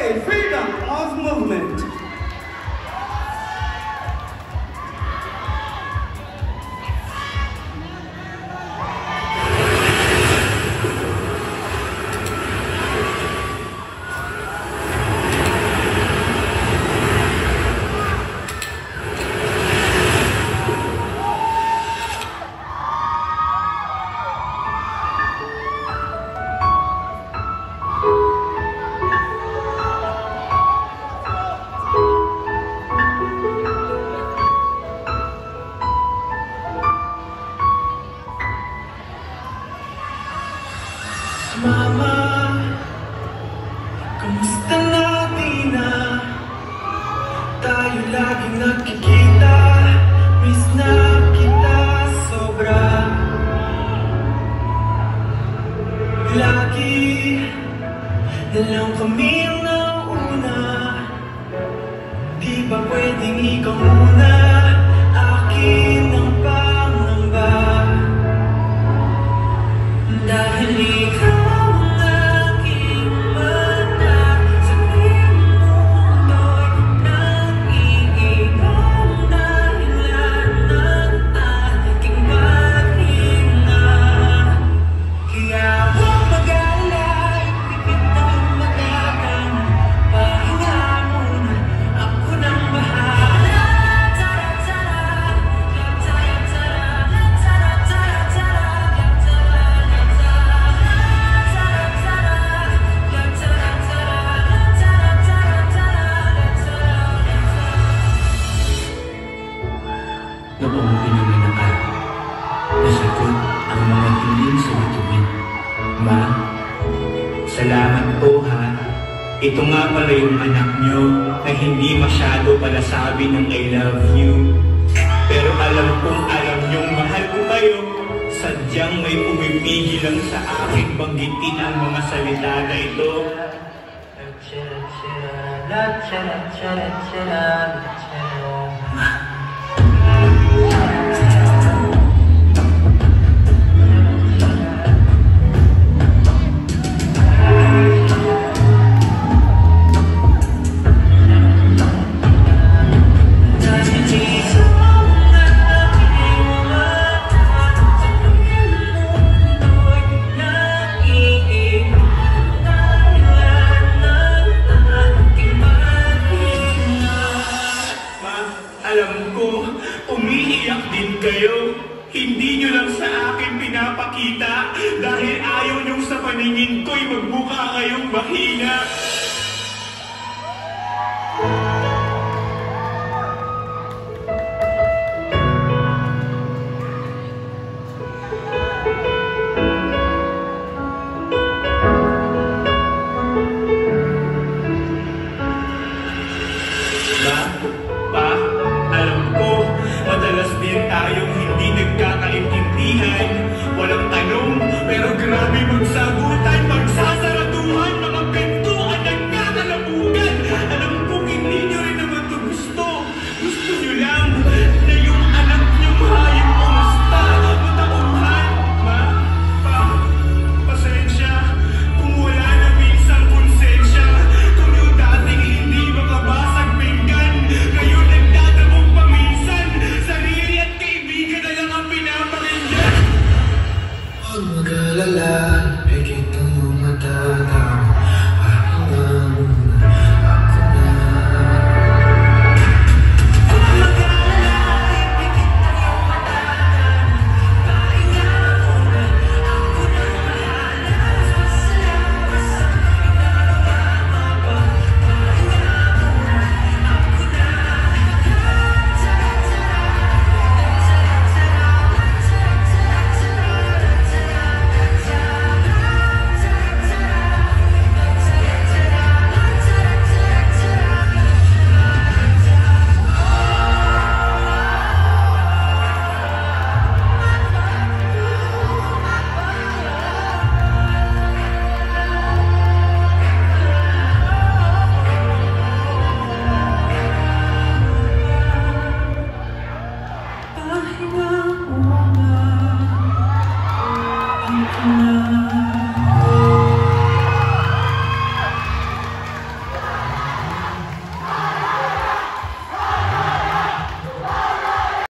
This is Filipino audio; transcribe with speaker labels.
Speaker 1: say freedom of movement.
Speaker 2: Mama, kamusta na di na? Tayo laging nagkikita, miss na kita sobra. Lagi na lang kami ang nauna, di ba pwedeng ikaw muna? Akin ang pangamba, dahil ikaw noong pinuli ng araw, nasagot ang mga hiling sa bituin. Ma, salamat po ha. Ito nga pala yung anak nyo na hindi masyado pala sabi ng I love you. Pero alam nyong mahal ko kayo. Sadyang may pumipigil lang sa akin banggitin ang mga salita na ito. Alam ko, umiiyak din kayo. Hindi nyo lang sa akin pinapakita dahil ayaw nyo sa paningin ko'y magmukha kayong mahina.